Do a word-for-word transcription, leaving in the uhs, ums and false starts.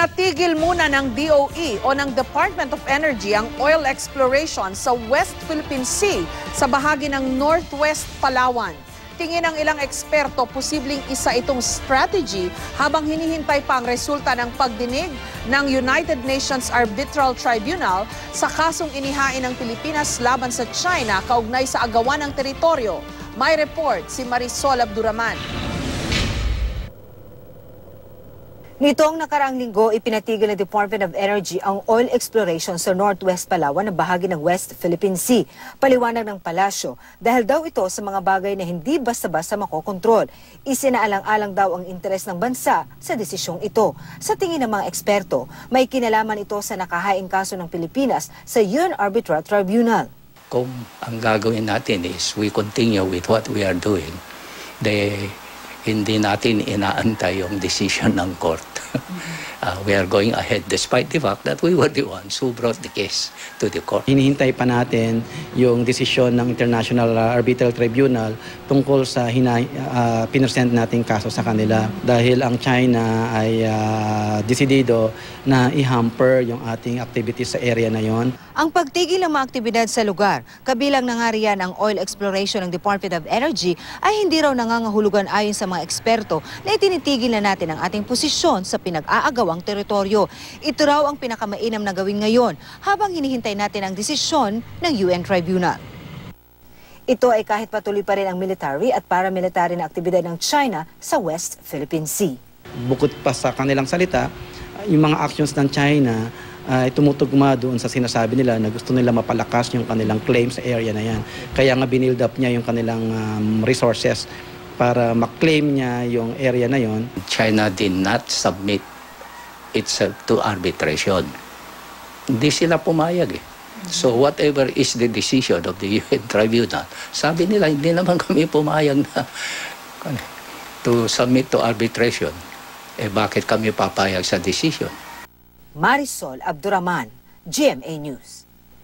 Pinatigil muna ng D O E o ng Department of Energy ang oil exploration sa West Philippine Sea sa bahagi ng Northwest Palawan. Tingin ng ilang eksperto, posibleng isa itong strategy habang hinihintay pa ang resulta ng pagdinig ng United Nations Arbitral Tribunal sa kasong inihain ng Pilipinas laban sa China kaugnay sa agawan ng teritoryo. May report si Marisol Abduraman. Nitong nakaraang linggo, ipinatigil ng Department of Energy ang oil exploration sa Northwest Palawan na bahagi ng West Philippine Sea. Paliwanag ng palasyo dahil daw ito sa mga bagay na hindi basta-basta makokontrol. Isinaalang-alang daw ang interes ng bansa sa desisyong ito. Sa tingin ng mga eksperto, may kinalaman ito sa nakahaing kaso ng Pilipinas sa U N Arbitral Tribunal. Kung ang gagawin natin is we continue with what we are doing, the hindi natin inaantay yung decision ng court. uh, we are going ahead despite the fact that we were the ones who brought the case to the court. Hinihintay pa natin yung desisyon ng International Arbitral Tribunal tungkol sa hina, uh, pinesent nating kaso sa kanila dahil ang China ay uh, desidido na i-hamper yung ating activities sa area na yon. Ang pagtigil ng mga aktibidad sa lugar, kabilang na nga riyan ang oil exploration ng Department of Energy, ay hindi raw nangangahulugan ayon sa mga eksperto na itinitigil na natin ang ating posisyon sa pinag-aagawang teritoryo. Ito raw ang pinakamainam na gawin ngayon habang hinihintay natin ang desisyon ng U N Tribunal. Ito ay kahit patuloy pa rin ang military at paramilitary na aktibidad ng China sa West Philippine Sea. Bukod pa sa kanilang salita, yung mga actions ng China ay uh, tumutugma doon sa sinasabi nila na gusto nila mapalakas yung kanilang claim sa area na yan. Kaya nga binild up niya yung kanilang um, resources para maklaim niya yung area na yon. China did not submit itself to arbitration. Hindi sila pumayag eh. So whatever is the decision of the U N Tribunal, sabi nila hindi naman kami pumayag na to submit to arbitration. Eh bakit kami papayag sa decision? Marisol Abduraman, G M A News.